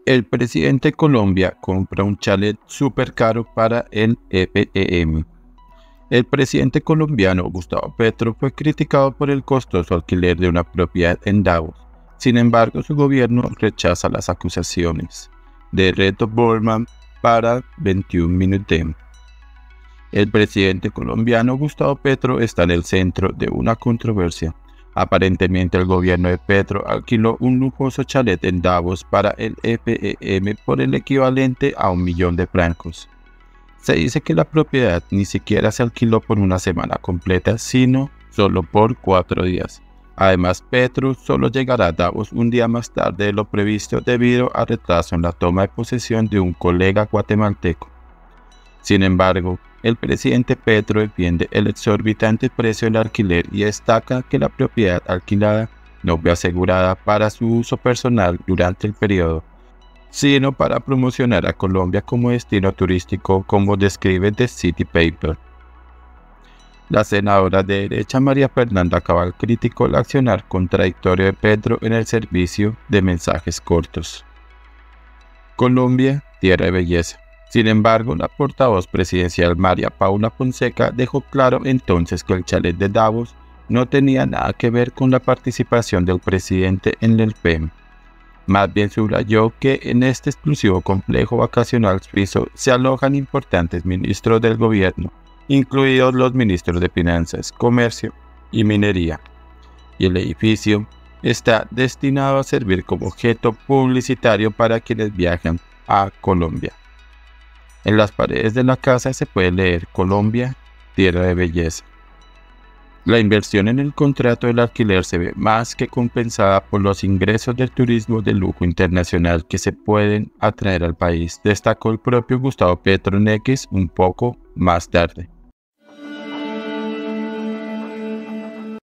El presidente de Colombia compra un chalet súper caro para el EPM. El presidente colombiano Gustavo Petro fue criticado por el costoso alquiler de una propiedad en Davos. Sin embargo, su gobierno rechaza las acusaciones de Reto Bormann para 21 Minuten. El presidente colombiano Gustavo Petro está en el centro de una controversia. Aparentemente el gobierno de Petro alquiló un lujoso chalet en Davos para el EPM por el equivalente a 1 millón de francos. Se dice que la propiedad ni siquiera se alquiló por una semana completa, sino solo por 4 días. Además, Petro solo llegará a Davos un día más tarde de lo previsto debido a retraso en la toma de posesión de un colega guatemalteco. Sin embargo, el presidente Petro defiende el exorbitante precio del alquiler y destaca que la propiedad alquilada no fue asegurada para su uso personal durante el periodo, sino para promocionar a Colombia como destino turístico, como describe The City Paper. La senadora de derecha María Fernanda Cabal criticó el accionar contradictorio de Petro en el servicio de mensajes cortos. Colombia, tierra de belleza. Sin embargo, la portavoz presidencial María Paula Fonseca dejó claro entonces que el chalet de Davos no tenía nada que ver con la participación del presidente en el EPM. Más bien subrayó que en este exclusivo complejo vacacional suizo se alojan importantes ministros del gobierno, incluidos los ministros de Finanzas, Comercio y Minería, y el edificio está destinado a servir como objeto publicitario para quienes viajan a Colombia. En las paredes de la casa se puede leer Colombia, tierra de belleza. La inversión en el contrato del alquiler se ve más que compensada por los ingresos del turismo de lujo internacional que se pueden atraer al país, destacó el propio Gustavo Petro en X un poco más tarde.